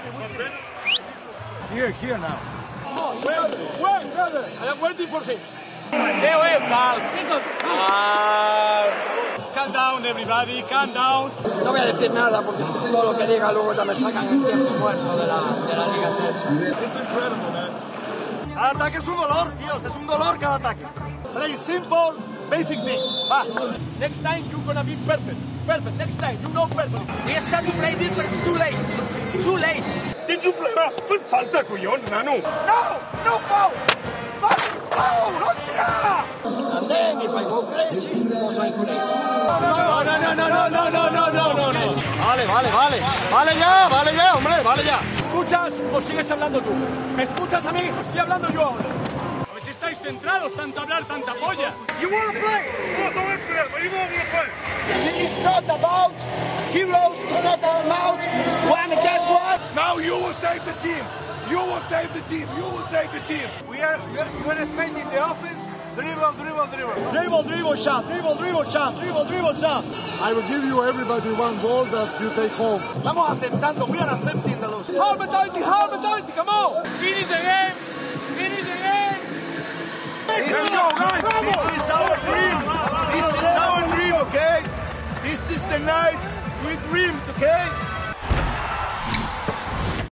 Here now. Wait, brother. I am waiting for him. Calm down, everybody, calm down. No voy a decir nada porque todo lo que diga luego ya me sacan el tiempo muerto de la Liga Endesa. It's incredible, man. Cada ataque es un dolor, tíos, es un dolor cada ataque. Play simple, basic things. Va. Next time you're gonna be perfect. Perfect. Next time, you know perfect. We start to play different, it's too late. Too late. Did you play that? Falta cuyón, nano. No foul! Foul! ¡Hostia! And then if I go crazy, because I'm crazy. No. Vale ya, hombre, vale ya. ¿Escuchas o sigues hablando tú? ¿Me escuchas a mí? Estoy hablando yo ahora. A ver si estáis centrados, tanto hablar, tanta polla. You wanna play? No esperes, you wanna play. It's not about heroes, it's not about one against one. Now you will save the team. You will save the team. You will save the team. We are spending the offense. Dribble, shot. Shot. I will give you everybody one ball that you take home. Estamos aceptando. We are accepting the loss. Half mentality, come on. Finish the game. Let's go, guys. This is our dream. Okay? This is the night we dreamed, okay?